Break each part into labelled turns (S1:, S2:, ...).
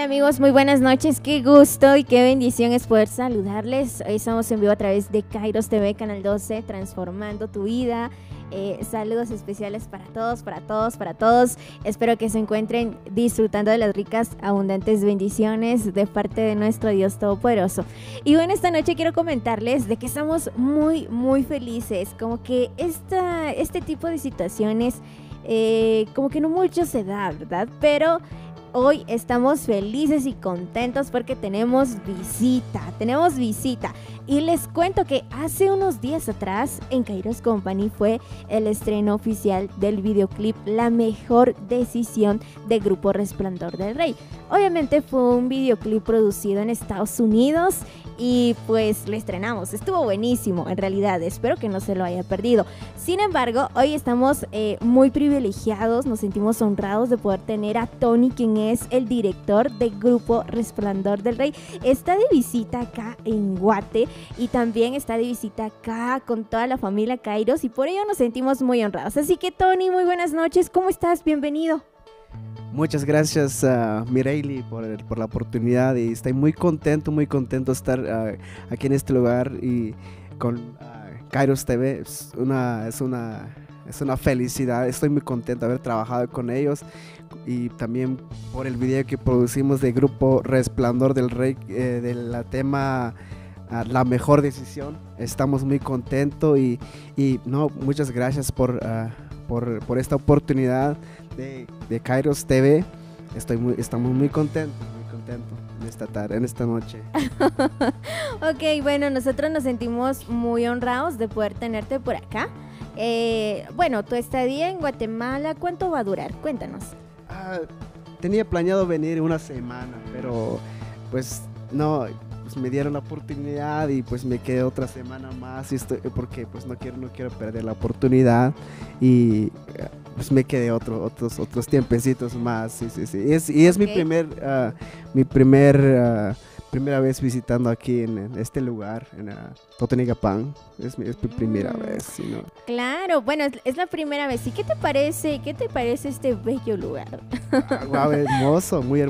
S1: Hola amigos, muy buenas noches, qué gusto y qué bendición es poder saludarles. Hoy estamos en vivo a través de Kairos TV, Canal 12, transformando tu vida. Saludos especiales para todos, para todos, para todos. Espero que se encuentren disfrutando de las ricas, abundantes bendiciones de parte de nuestro Dios Todopoderoso. Y bueno, esta noche quiero comentarles de que estamos muy felices, como que este tipo de situaciones como que no mucho se da, ¿verdad? Pero hoy estamos felices y contentos porque tenemos visita. Y les cuento que hace unos días atrás en Kairos Company fue el estreno oficial del videoclip La Mejor Decisión de Grupo Resplandor del Rey. Obviamente fue un videoclip producido en Estados Unidos y pues lo estrenamos. Estuvo buenísimo, en realidad. Espero que no se lo haya perdido. Sin embargo, hoy estamos muy privilegiados, nos sentimos honrados de poder tener a Tony, quien es el director del Grupo Resplandor del Rey. Está de visita acá en Guate y también está de visita acá con toda la familia Kairos y por ello nos sentimos muy honrados. Así que Tony, muy buenas noches, ¿cómo estás? Bienvenido.
S2: Muchas gracias Mireille por la oportunidad y estoy muy contento de estar aquí en este lugar y con Kairos TV. Es una felicidad, estoy muy contento de haber trabajado con ellos y también por el video que producimos de Grupo Resplandor del Rey del tema La Mejor Decisión. Estamos muy contentos y muchas gracias por esta oportunidad de Kairos TV. Estamos muy contentos en esta noche.
S1: Ok, bueno, nosotros nos sentimos muy honrados de poder tenerte por acá. Bueno, tu estadía en Guatemala, ¿cuánto va a durar? Cuéntanos.
S2: Tenía planeado venir una semana, pero pues no, pues me dieron la oportunidad y pues me quedé otra semana más porque pues no quiero perder la oportunidad y pues me quedé otros tiempecitos más. Sí. Es
S1: okay.
S2: mi primera vez visitando aquí en este lugar, en Totonicapán. Es mi primera vez. ¿Sí, no?
S1: Claro, bueno, es la primera vez. ¿Y qué te parece este bello lugar?
S2: Wow, hermoso, muy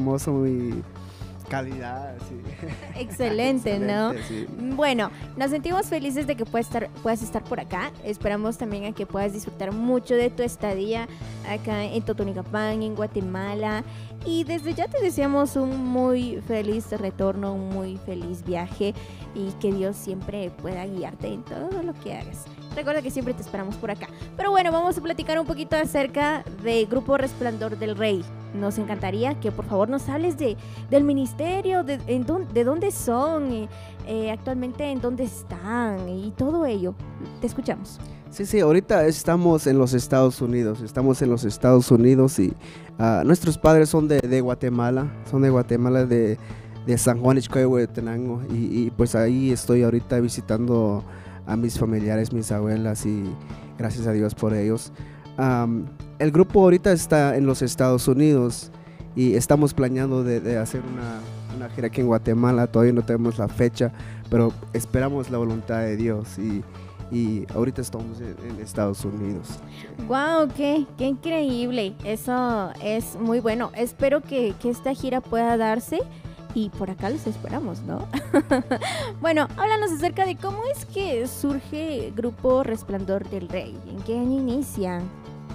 S2: calidad, sí.
S1: Excelente, ¿no?
S2: Sí.
S1: Bueno, nos sentimos felices de que puedas estar por acá. Esperamos también a que puedas disfrutar mucho de tu estadía acá en Totonicapán, en Guatemala. Y desde ya te deseamos un muy feliz retorno, un muy feliz viaje y que Dios siempre pueda guiarte en todo lo que hagas. Recuerda que siempre te esperamos por acá. Pero bueno, vamos a platicar un poquito acerca del Grupo Resplandor del Rey. Nos encantaría que por favor nos hables del ministerio, de dónde son, actualmente en dónde están y todo ello. Te escuchamos.
S2: Sí, ahorita estamos en los Estados Unidos y nuestros padres son de Guatemala, de San Juan Ixcoehuetenango y pues ahí estoy ahorita visitando a mis familiares, mis abuelas y gracias a Dios por ellos. El grupo ahorita está en los Estados Unidos y estamos planeando de hacer una gira aquí en Guatemala. Todavía no tenemos la fecha, pero esperamos la voluntad de Dios y ahorita estamos en Estados Unidos.
S1: ¡Wow! ¡Qué increíble! Eso es muy bueno. Espero que esta gira pueda darse y por acá los esperamos, ¿no? Bueno, háblanos acerca de cómo es que surge Grupo Resplandor del Rey. ¿En qué año inicia?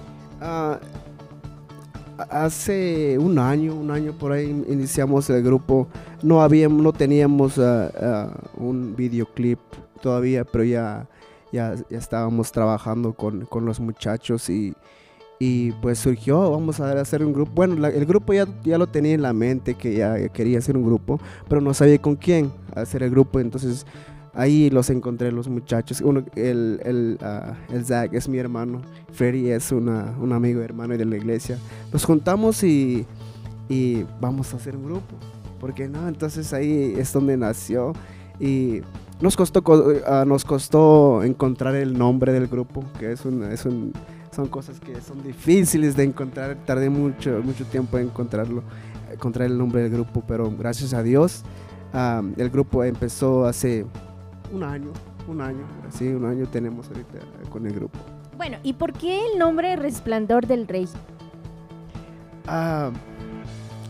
S2: Hace un año por ahí iniciamos el grupo. No teníamos un videoclip todavía, pero ya estábamos trabajando con los muchachos y pues surgió, vamos a hacer un grupo. Bueno, el grupo ya lo tenía en la mente, que ya quería hacer un grupo, pero no sabía con quién hacer el grupo. Entonces ahí los encontré, los muchachos. El Zach es mi hermano, Freddy es un amigo hermano de la iglesia. Nos juntamos y vamos a hacer un grupo, ¿por qué no? Entonces ahí es donde nació y nos costó encontrar el nombre del grupo, que son cosas que son difíciles de encontrar. Tardé mucho tiempo en encontrar el nombre del grupo, pero gracias a Dios el grupo empezó hace un año tenemos ahorita con el grupo.
S1: Bueno, ¿y por qué el nombre Resplandor del Rey?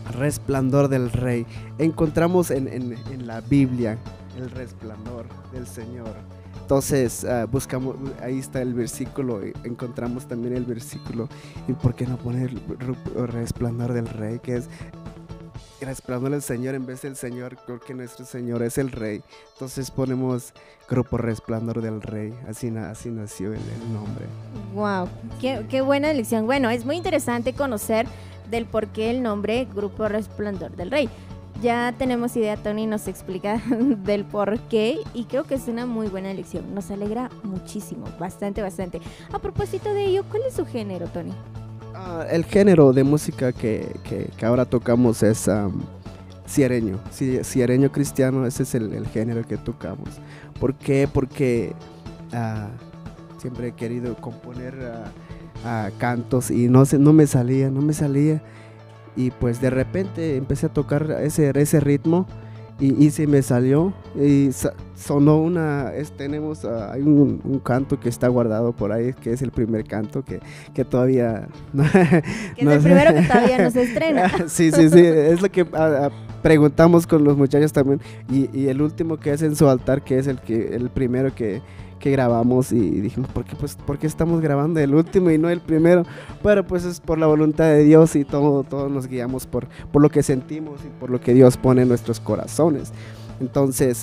S2: Resplandor del Rey. Encontramos en la Biblia el resplandor del Señor. Entonces buscamos, ahí está el versículo, encontramos también el versículo. ¿Y por qué no poner el resplandor del Rey? Que es resplandor del Señor en vez del Señor, porque nuestro Señor es el Rey. Entonces ponemos Grupo Resplandor del Rey. Así nació el nombre.
S1: Wow, qué buena elección. Bueno, es muy interesante conocer del por qué el nombre Grupo Resplandor del Rey. Ya tenemos idea, Tony nos explica del por qué y creo que es una muy buena elección. Nos alegra muchísimo, bastante. A propósito de ello, ¿cuál es su género, Tony?
S2: El género de música que ahora tocamos es sierreño, sierreño cristiano. Ese es el género que tocamos. ¿Por qué? Porque siempre he querido componer cantos y no me salía. Y pues de repente empecé a tocar ese ritmo y se me salió y sonó tenemos hay un canto que está guardado por ahí, que es el primer canto que todavía
S1: que es el primero que todavía no se estrena.
S2: Sí, es lo que preguntamos con los muchachos también, y el último que es en su altar, que es el primero que grabamos, y dijimos, ¿por qué estamos grabando el último y no el primero? Pero pues es por la voluntad de Dios, y todos nos guiamos por lo que sentimos y por lo que Dios pone en nuestros corazones. Entonces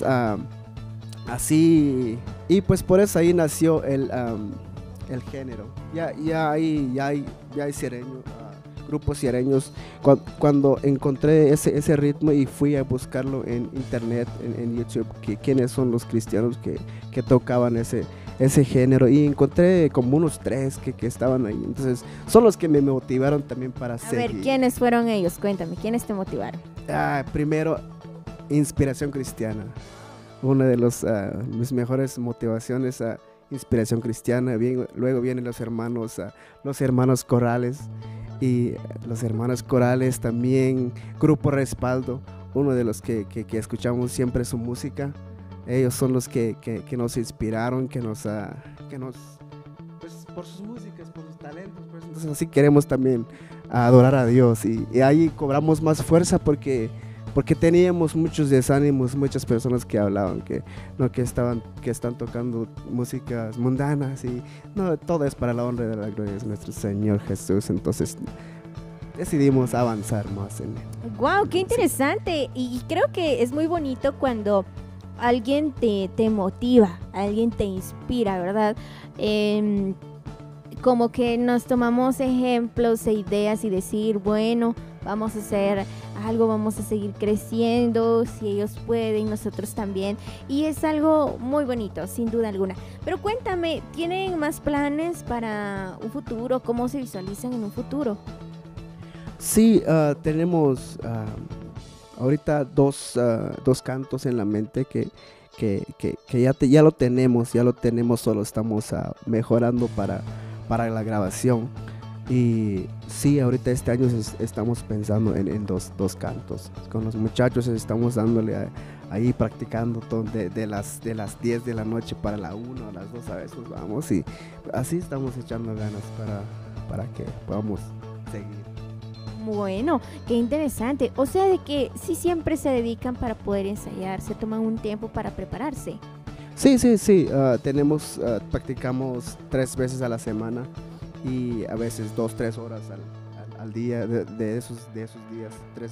S2: así, y pues por eso ahí nació el género. Ya hay sierreño, grupos sierreños. Cuando encontré ese ritmo y fui a buscarlo en internet, en YouTube, quiénes son los cristianos que tocaban ese género, y encontré como unos 3 que estaban ahí. Entonces son los que me motivaron también para seguir.
S1: A ver, ¿quiénes fueron ellos? Cuéntame, ¿quiénes te motivaron?
S2: Primero, Inspiración Cristiana. Una de mis mejores motivaciones, Inspiración Cristiana. Luego vienen los hermanos corales, y los hermanos corales también. Grupo Respaldo, uno de los que escuchamos siempre su música. Ellos son los que nos inspiraron, que nos pues, por sus músicas, por sus talentos, pues. Entonces así queremos también adorar a Dios, y ahí cobramos más fuerza porque teníamos muchos desánimos, muchas personas que hablaban que están tocando músicas mundanas, y no, todo es para la honra de la gloria de nuestro Señor Jesús. Entonces decidimos avanzar más en él.
S1: Wow, qué interesante. Y creo que es muy bonito cuando alguien te motiva, alguien te inspira, ¿verdad? Como que nos tomamos ejemplos e ideas y decir, bueno, vamos a hacer algo, vamos a seguir creciendo, si ellos pueden, nosotros también. Y es algo muy bonito, sin duda alguna. Pero cuéntame, ¿tienen más planes para un futuro? ¿Cómo se visualizan en un futuro?
S2: Sí, tenemos ahorita dos cantos en la mente que ya lo tenemos, solo estamos mejorando para la grabación. Y sí, ahorita este año estamos pensando en dos cantos. Con los muchachos estamos dándole ahí practicando de las 10 de la noche para la 1 a las 2 a veces vamos, y así estamos echando ganas para que podamos seguir.
S1: Bueno, qué interesante. O sea, de que sí siempre se dedican para poder ensayar, se toman un tiempo para prepararse.
S2: Sí, practicamos 3 veces a la semana, y a veces 2-3 horas al día de esos días,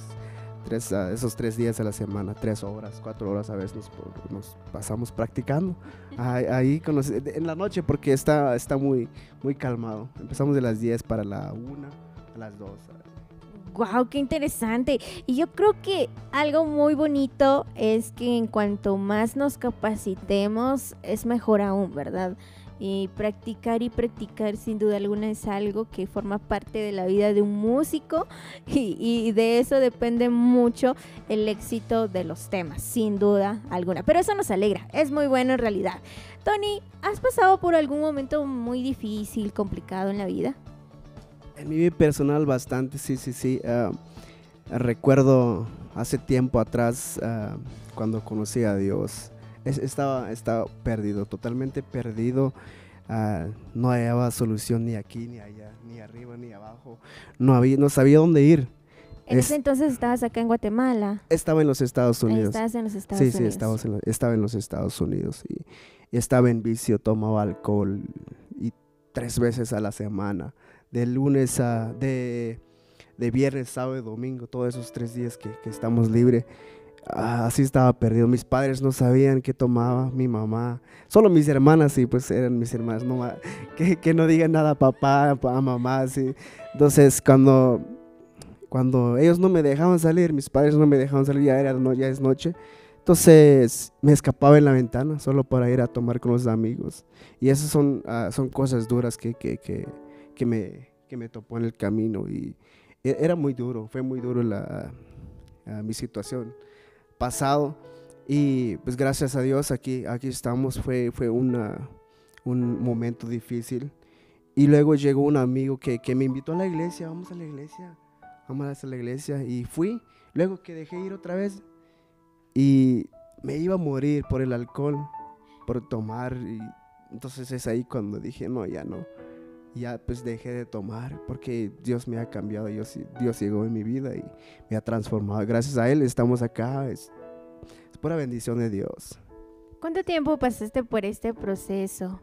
S2: esos 3 días a la semana, 3 horas, 4 horas a veces nos pasamos practicando ahí en la noche, porque está muy, muy calmado. Empezamos de las 10 para la 1 a las 2.
S1: ¡Wow! ¡Qué interesante! Y yo creo que algo muy bonito es que en cuanto más nos capacitemos, es mejor aún, ¿verdad? Y practicar sin duda alguna es algo que forma parte de la vida de un músico, y de eso depende mucho el éxito de los temas, sin duda alguna. Pero eso nos alegra, es muy bueno en realidad. Tony, ¿has pasado por algún momento muy difícil, complicado en la vida?
S2: En mi vida personal bastante, sí. Recuerdo hace tiempo atrás, cuando conocí a Dios, estaba perdido, totalmente perdido. No hallaba solución ni aquí, ni allá, ni arriba, ni abajo. No sabía dónde ir.
S1: En ese entonces estabas acá en Guatemala.
S2: Estaba en los Estados Unidos.
S1: Estabas en los Estados
S2: Sí,
S1: Unidos.
S2: estaba en los Estados Unidos y estaba en vicio, tomaba alcohol y 3 veces a la semana, de lunes de viernes, sábado y domingo, todos esos 3 días que estamos libres. Así estaba perdido. Mis padres no sabían qué tomaba, mi mamá. Solo mis hermanas, sí, pues eran mis hermanas. No, que no digan nada a papá, a mamá, sí. Entonces, cuando ellos no me dejaban salir, mis padres no me dejaban salir, ya es noche. Entonces, me escapaba en la ventana solo para ir a tomar con los amigos. Y esas son cosas duras que me topó en el camino. Y era muy duro, fue muy duro mi situación pasado y pues gracias a Dios aquí estamos. Fue un momento difícil y luego llegó un amigo que me invitó a la iglesia. Vamos a la iglesia y fui. Luego que dejé ir otra vez y me iba a morir por el alcohol, por tomar, y entonces es ahí cuando dije no, ya no, ya pues dejé de tomar porque Dios me ha cambiado. Dios llegó en mi vida y me ha transformado. Gracias a Él estamos acá. Es pura bendición de Dios.
S1: ¿Cuánto tiempo pasaste por este proceso?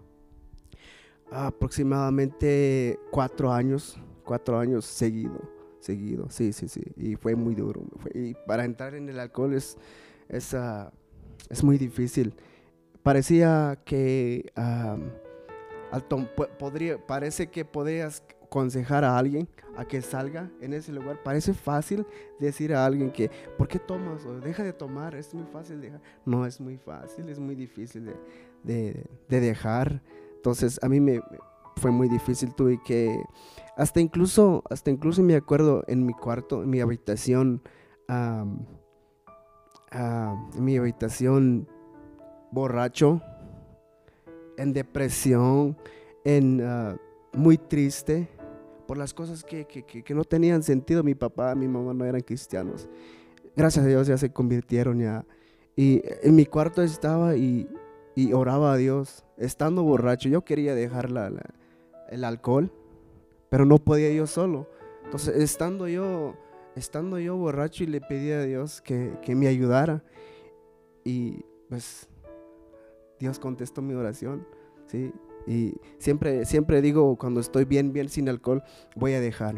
S2: Aproximadamente 4 años seguido, sí. Y fue muy duro. Y para entrar en el alcohol es muy difícil. Parecía que parece que podrías aconsejar a alguien a que salga en ese lugar. Parece fácil decir a alguien que ¿por qué tomas? O deja de tomar, es muy fácil dejar. No es muy fácil, es muy difícil de dejar. Entonces a mí me fue muy difícil. Tuve que hasta incluso me acuerdo en mi cuarto, en mi habitación, borracho, en depresión, muy triste por las cosas que no tenían sentido. Mi papá, mi mamá no eran cristianos. Gracias a Dios ya se convirtieron ya. Y en mi cuarto estaba y oraba a Dios, estando borracho. Yo quería dejar el alcohol, pero no podía yo solo. Entonces, estando yo borracho, y le pedí a Dios que me ayudara. Y pues Dios contestó mi oración, ¿sí? Y siempre digo, cuando estoy bien sin alcohol, voy a dejar.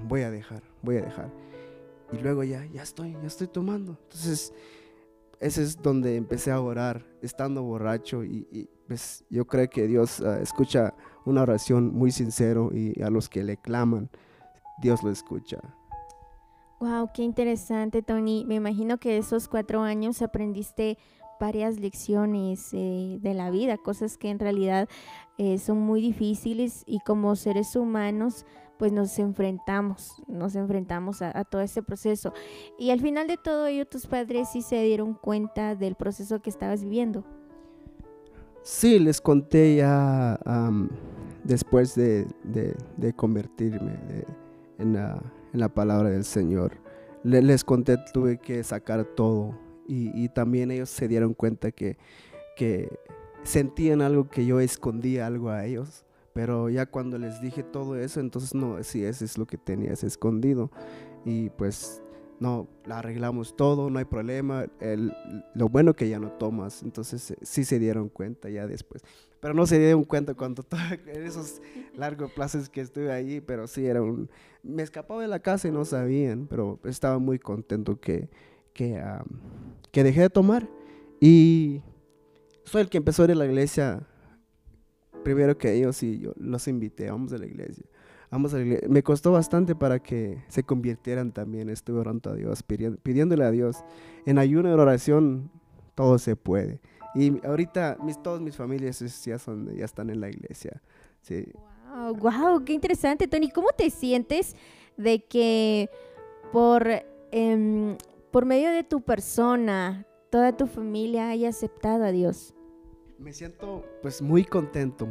S2: Y luego ya estoy tomando. Entonces, ese es donde empecé a orar, estando borracho. Y pues yo creo que Dios escucha una oración muy sincero, y a los que le claman, Dios lo escucha.
S1: Wow, qué interesante, Tony. Me imagino que esos 4 años aprendiste varias lecciones de la vida, cosas que en realidad son muy difíciles, y como seres humanos pues nos enfrentamos a todo este proceso. Y al final de todo ello, tus padres sí se dieron cuenta del proceso que estabas viviendo.
S2: Sí, les conté ya después de convertirme en la palabra del Señor. Les conté, tuve que sacar todo. Y también ellos se dieron cuenta que sentían algo, que yo escondía algo a ellos. Pero ya cuando les dije todo eso, entonces no, sí, eso es lo que tenías escondido. Y pues no, la arreglamos todo, no hay problema. Lo bueno que ya no tomas. Entonces sí se dieron cuenta ya después. Pero no se dieron cuenta cuando en esos largos plazos que estuve ahí. Pero sí, me escapaba de la casa y no sabían. Pero estaba muy contento que dejé de tomar, y soy el que empezó a ir a la iglesia primero que ellos, y yo los invité. Vamos a la iglesia. Me costó bastante para que se convirtieran también. Estuve orando a Dios, pidiéndole a Dios en ayuno, en oración. Todo se puede. Y ahorita todas mis familias ya están en la iglesia, sí.
S1: Wow, qué interesante, Tony. ¿Cómo te sientes de que por medio de tu persona toda tu familia haya aceptado a Dios?
S2: Me siento pues muy contento.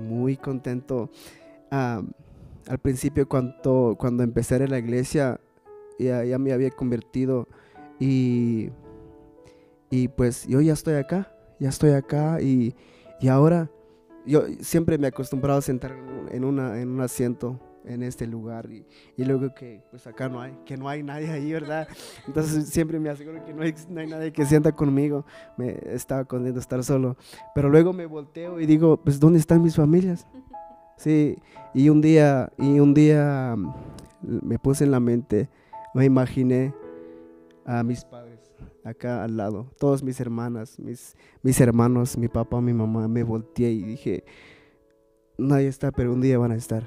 S2: Al principio cuando empecé en la iglesia ya me había convertido, y pues yo ya estoy acá, y ahora yo siempre me he acostumbrado a sentar en un asiento en este lugar y luego que pues acá no hay nadie ahí, ¿verdad? Entonces siempre me aseguro que no hay nadie que sienta conmigo, me estaba contento de estar solo, pero luego me volteo y digo, pues ¿dónde están mis familias? Sí, y un día me puse en la mente, me imaginé a mis padres acá al lado, todas mis hermanas, mis hermanos, mi papá, mi mamá, me volteé y dije, nadie está, pero un día van a estar.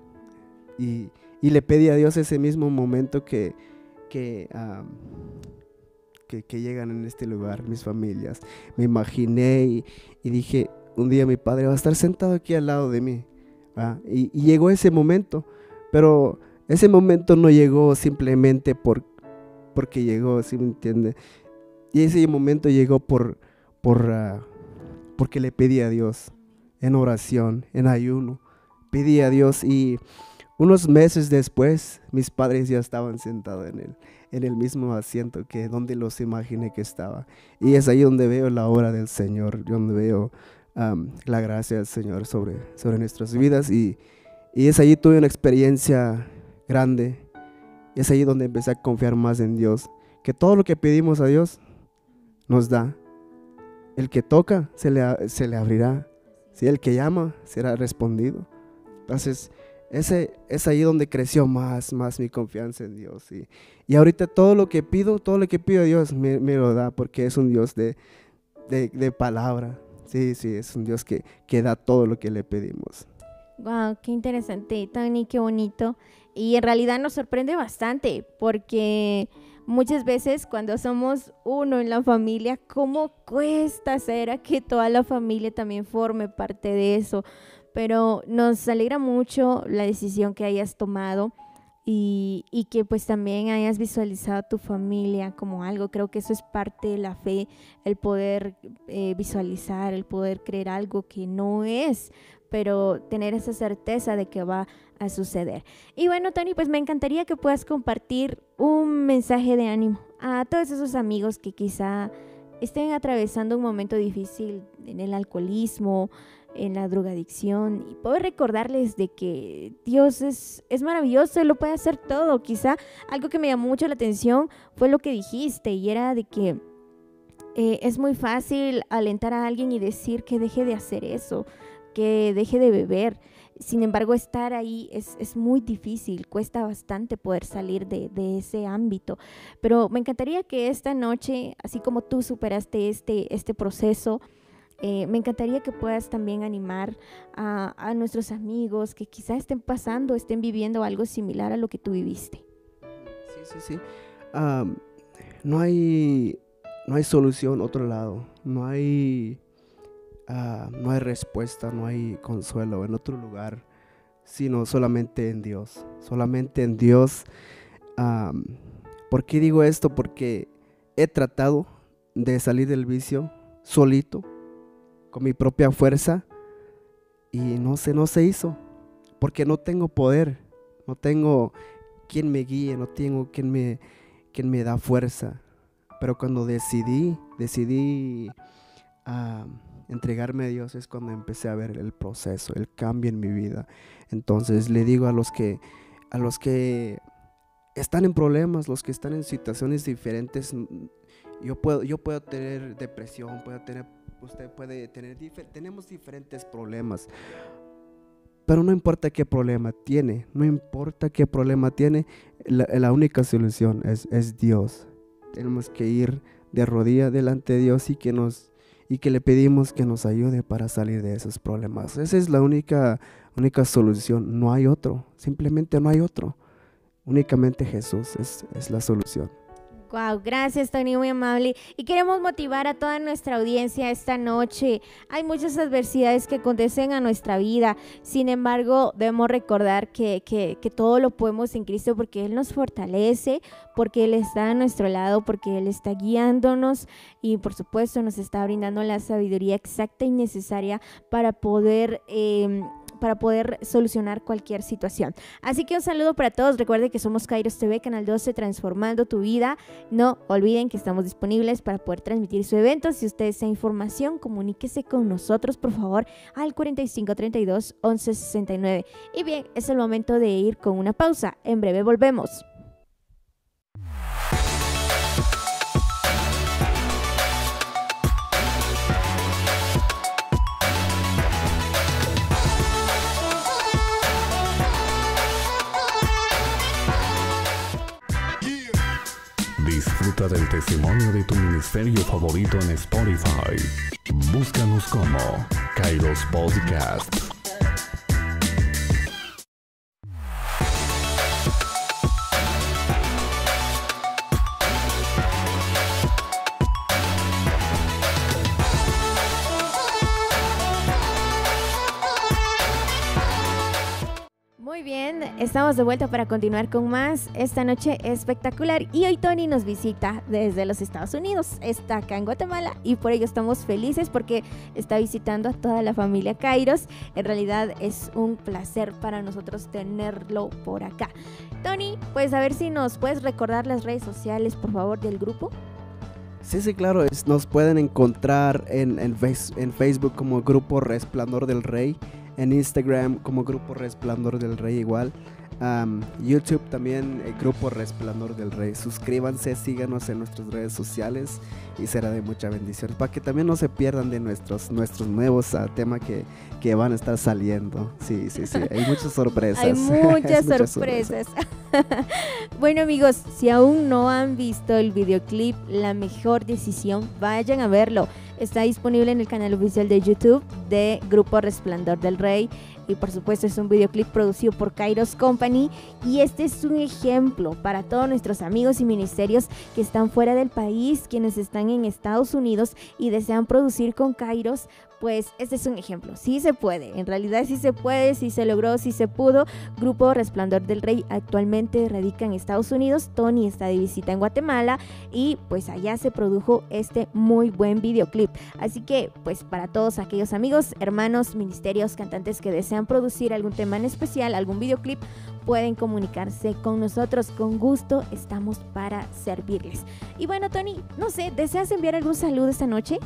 S2: Y le pedí a Dios ese mismo momento que, ah, que llegan en este lugar, mis familias. Me imaginé y dije, un día mi padre va a estar sentado aquí al lado de mí. Y llegó ese momento, pero ese momento no llegó simplemente porque llegó, ¿sí me entiende? Y ese momento llegó porque le pedí a Dios, en oración, en ayuno. Pedí a Dios y unos meses después, mis padres ya estaban sentados en el mismo asiento que donde los imaginé que estaba. Y es ahí donde veo la obra del Señor, donde veo la gracia del Señor sobre nuestras vidas. Y es ahí tuve una experiencia grande. Y es ahí donde empecé a confiar más en Dios. Que todo lo que pedimos a Dios nos da. El que toca se le abrirá. Si el que llama será respondido. Entonces, es ahí donde creció más mi confianza en Dios. Y ahorita todo lo que pido a Dios me lo da, porque es un Dios de palabra. Sí, es un Dios que da todo lo que le pedimos.
S1: Wow, qué interesante, Tony, qué bonito. Y en realidad nos sorprende bastante, porque muchas veces cuando somos uno en la familia, ¿cómo cuesta hacer a que toda la familia también forme parte de eso? Pero nos alegra mucho la decisión que hayas tomado y que pues también hayas visualizado a tu familia como algo. Creo que eso es parte de la fe, el poder visualizar, el poder creer algo que no es, pero tener esa certeza de que va a suceder. Y bueno, Tony, pues me encantaría que puedas compartir un mensaje de ánimo a todos esos amigos que quizá estén atravesando un momento difícil en el alcoholismo, en la drogadicción, y poder recordarles de que Dios es maravilloso, Él lo puede hacer todo. Quizá algo que me llamó mucho la atención fue lo que dijiste, y era de que es muy fácil alentar a alguien y decir que deje de hacer eso, que deje de beber. Sin embargo, estar ahí es muy difícil, cuesta bastante poder salir de ese ámbito. Pero me encantaría que esta noche, así como tú superaste este proceso, me encantaría que puedas también animar a nuestros amigos que quizás estén viviendo algo similar a lo que tú viviste.
S2: Sí. No hay solución otro lado, no hay respuesta, no hay consuelo en otro lugar, sino solamente en Dios, solamente en Dios. ¿Por qué digo esto? Porque he tratado de salir del vicio solito, con mi propia fuerza, y no se hizo, porque no tengo poder, no tengo quien me guíe, no tengo quien me da fuerza. Pero cuando decidí entregarme a Dios, es cuando empecé a ver el proceso, el cambio en mi vida. Entonces le digo a los que están en problemas, los que están en situaciones diferentes, yo puedo tener depresión, usted puede tener, tenemos diferentes problemas, pero no importa qué problema tiene, la única solución es Dios. Tenemos que ir de rodillas delante de Dios y que le pedimos que nos ayude para salir de esos problemas. Esa es la única solución, no hay otro, simplemente no hay otro. Únicamente Jesús es la solución.
S1: Wow, gracias, Tony, muy amable. Y queremos motivar a toda nuestra audiencia esta noche. Hay muchas adversidades que acontecen a nuestra vida. Sin embargo, debemos recordar que todo lo podemos en Cristo, porque Él nos fortalece, porque Él está a nuestro lado, porque Él está guiándonos y por supuesto nos está brindando la sabiduría exacta y necesaria para poder para poder solucionar cualquier situación. Así que un saludo para todos. Recuerden que somos Kairos TV, Canal 12, transformando tu vida. No olviden que estamos disponibles para poder transmitir su evento. Si usted desea información, comuníquese con nosotros, por favor, al 4532 1169. Y bien, es el momento de ir con una pausa. En breve volvemos.
S3: Disfruta del testimonio de tu ministerio favorito en Spotify. Búscanos como Kairos Podcast.
S1: Muy bien, estamos de vuelta para continuar con más esta noche espectacular y hoy Tony nos visita desde los Estados Unidos, está acá en Guatemala y por ello estamos felices porque está visitando a toda la familia Kairos. En realidad es un placer para nosotros tenerlo por acá. Tony, pues a ver si nos puedes recordar las redes sociales, por favor, del grupo.
S2: Sí, claro, nos pueden encontrar en Facebook como Grupo Resplandor del Rey, en Instagram como Grupo Resplandor del Rey igual, YouTube también, Grupo Resplandor del Rey. Suscríbanse, síganos en nuestras redes sociales y será de mucha bendición, para que también no se pierdan de nuestros nuevos temas que van a estar saliendo. Sí, hay muchas sorpresas.
S1: Hay muchas sorpresas. Bueno amigos, si aún no han visto el videoclip La Mejor Decisión, vayan a verlo. Está disponible en el canal oficial de YouTube de Grupo Resplandor del Rey. Y por supuesto es un videoclip producido por Kairos Company. Y este es un ejemplo para todos nuestros amigos y ministerios que están fuera del país, quienes están en Estados Unidos y desean producir con Kairos. Pues este es un ejemplo, sí se puede, en realidad sí se puede, sí se logró, sí se pudo. Grupo Resplandor del Rey actualmente radica en Estados Unidos, Tony está de visita en Guatemala y pues allá se produjo este muy buen videoclip. Así que pues para todos aquellos amigos, hermanos, ministerios, cantantes que desean producir algún tema en especial, algún videoclip, pueden comunicarse con nosotros, con gusto estamos para servirles. Y bueno Tony, no sé, ¿deseas enviar algún saludo esta noche?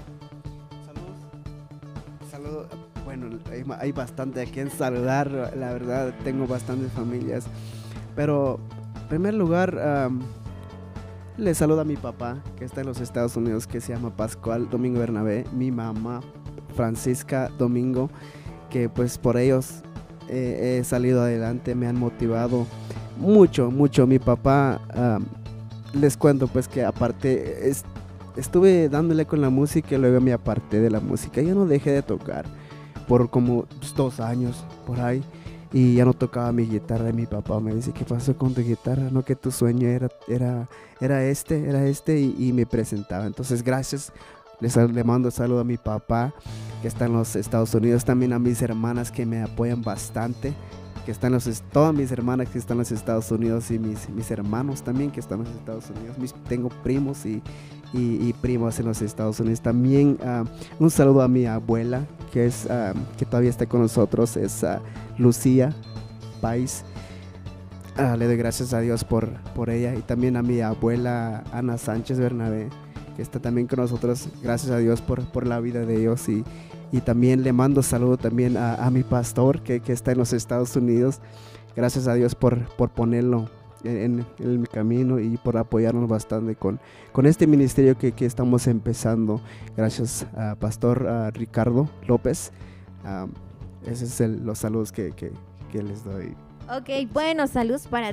S2: Bueno, hay bastante a quien saludar, la verdad, tengo bastantes familias, pero en primer lugar le saludo a mi papá que está en los Estados Unidos, que se llama Pascual Domingo Bernabé, mi mamá Francisca Domingo, que pues por ellos he salido adelante, me han motivado mucho, mi papá. Les cuento pues que aparte estuve dándole con la música y luego me aparté de la música, ya no dejé de tocar por como 2 años por ahí y ya no tocaba mi guitarra. Y mi papá me dice, ¿qué pasó con tu guitarra? No, que tu sueño era este y me presentaba. Entonces gracias, le mando saludo a mi papá que está en los Estados Unidos, también a mis hermanas que me apoyan bastante, que están todas mis hermanas que están en los Estados Unidos y mis hermanos también que están en los Estados Unidos. Tengo primos y primas en los Estados Unidos. También un saludo a mi abuela que todavía está con nosotros, es Lucía Pais. Le doy gracias a Dios por ella, y también a mi abuela Ana Sánchez Bernabé, que está también con nosotros. Gracias a Dios por la vida de ellos, y también le mando saludo también a mi pastor que está en los Estados Unidos. Gracias a Dios por ponerlo en mi camino y por apoyarnos bastante con este ministerio que estamos empezando. Gracias a Pastor Ricardo López. Esos son los saludos que les doy.
S1: Ok, bueno, saludos para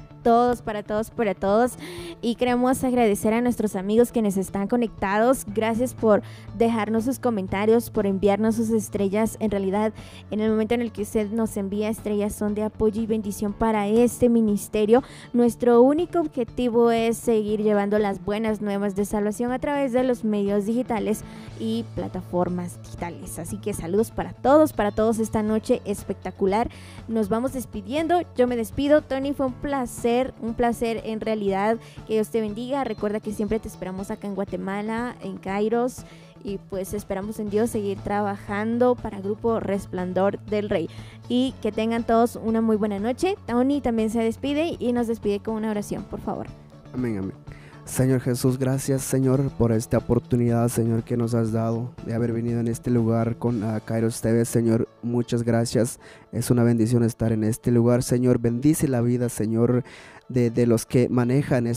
S1: todos y queremos agradecer a nuestros amigos quienes están conectados. Gracias por dejarnos sus comentarios, por enviarnos sus estrellas. En realidad, en el momento en el que usted nos envía estrellas, son de apoyo y bendición para este ministerio. Nuestro único objetivo es seguir llevando las buenas nuevas de salvación a través de los medios digitales y plataformas digitales. Así que saludos para todos esta noche espectacular. Nos vamos despidiendo. Yo me despido, Tony, fue un placer en realidad, que Dios te bendiga. Recuerda que siempre te esperamos acá en Guatemala, en Kairos, y pues esperamos en Dios seguir trabajando para Grupo Resplandor del Rey. Y que tengan todos una muy buena noche. Tony también se despide y nos despide con una oración, por favor.
S2: Amén, amén. Señor Jesús, gracias, Señor, por esta oportunidad, Señor, que nos has dado de haber venido en este lugar con Kairos TV, Señor. Muchas gracias. Es una bendición estar en este lugar, Señor. Bendice la vida, Señor, de los que manejan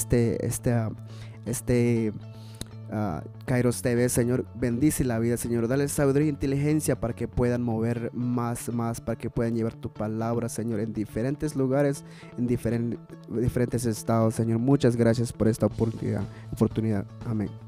S2: Kairos TV, Señor. Bendice la vida, Señor. Dale sabiduría e inteligencia para que puedan mover más, para que puedan llevar tu palabra, Señor, en diferentes lugares, en diferentes estados, Señor. Muchas gracias por esta oportunidad. Amén.